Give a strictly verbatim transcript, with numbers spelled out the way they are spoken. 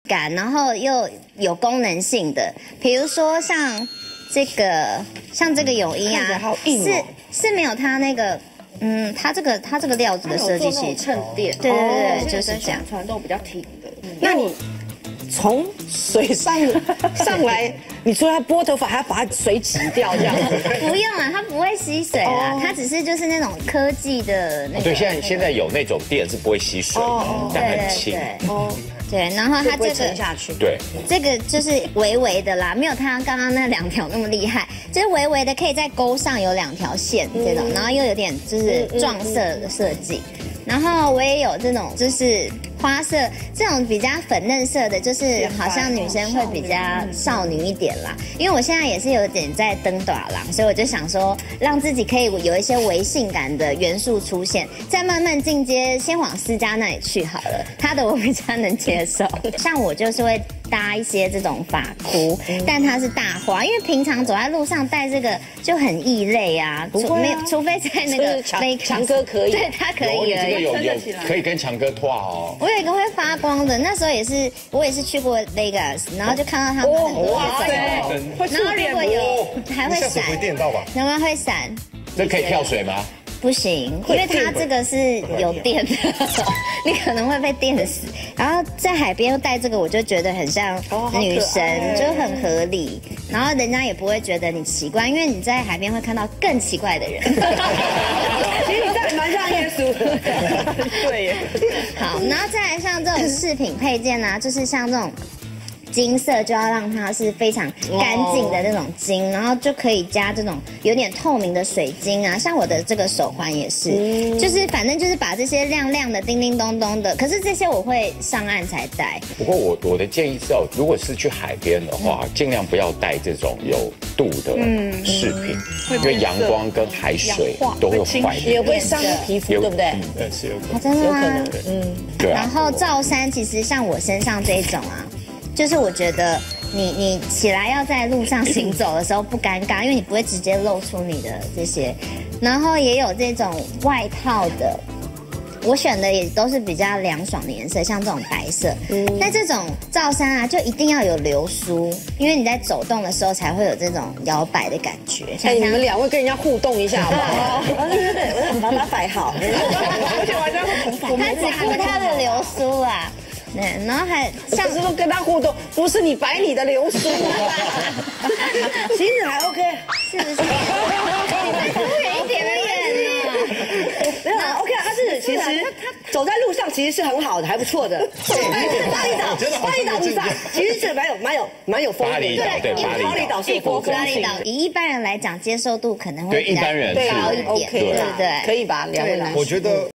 感，然后又有功能性的，比如说像这个，像这个泳衣啊， 好硬哦、 是是没有它那个，嗯，它这个它这个料子的设计是衬垫， 对对对， 哦、 就是这样， 穿都比较挺的。嗯、那你从水上上来，你除了要拨头发，还要把它水挤掉这样子？ 不用啊，它不会吸水啦，哦、它只是就是那种科技的那个。 对，现在现在有那种垫是不会吸水的，但很轻。 哦。对，然后它这个沉下去， 对， 这个就是微微的啦，没有它刚刚那两条那么厉害，就是微微的可以在钩上有两条线这种，嗯、然后又有点就是撞色的设计，然后我也有这种就是花色这种比较粉嫩色的，就是好像女生会比较少女一点啦。因为我现在也是有点在登短廊，所以我就想说让自己可以有一些微性感的元素出现，再慢慢进阶，先往私家那里去好了。他的我比较能接受，像我就是会搭一些这种发箍，但它是大花，因为平常走在路上戴这个就很异类啊，除没有除非在那个强强哥可以， 对他可以而已， 有有可以跟强哥拖哦。 我有一个会发光的，那时候也是我也是去过 Vegas， 然后就看到他们很多哇塞， 然后如果有还会闪， 会电到吧？ 然后会闪， 这可以跳水吗？ 不行，因为它这个是有电的，你可能会被电死。然后在海边又戴这个，我就觉得很像女神，就很合理。然后人家也不会觉得你奇怪，因为你在海边会看到更奇怪的人。 其实你这蛮像耶稣的，对耶。 好，然后再来像这种饰品配件啊，就是像这种。金色就要让它是非常干净的那种金，然后就可以加这种有点透明的水晶啊，像我的这个手环也是，嗯、就是反正就是把这些亮亮的、叮叮咚咚的，可是这些我会上岸才戴。 不过我我的建议是哦，如果是去海边的话，嗯、尽量不要带这种有度的饰品，嗯、因为阳光跟海水都会坏， 也会伤皮肤，对不对？ 对，是有可能， 真的吗？ 嗯，对啊。 然后罩衫其实像我身上这一种啊。就是我觉得你你起来要在路上行走的时候不尴尬，因为你不会直接露出你的这些，然后也有这种外套的，我选的也都是比较凉爽的颜色，像这种白色。嗯，但这种罩衫啊，就一定要有流苏，因为你在走动的时候才会有这种摇摆的感觉。 哎，你们两位跟人家互动一下好不好？对对对，我把它摆好。而且我还在会他只顾他的流苏啊。对，然后还像是都跟他互动，不是你摆你的流苏，其实还 OK， 是不是？你再敷衍一点的眼呢？ 没有 OK， 他是其实他走在路上其实是很好的，还不错的。巴厘岛，巴厘岛路上其实是蛮有蛮有蛮有风格的。 对， 巴厘岛是国巴厘岛，以一般人来讲，接受度可能会对一般人高一点，对对对， 可以吧？两位来， 我觉得。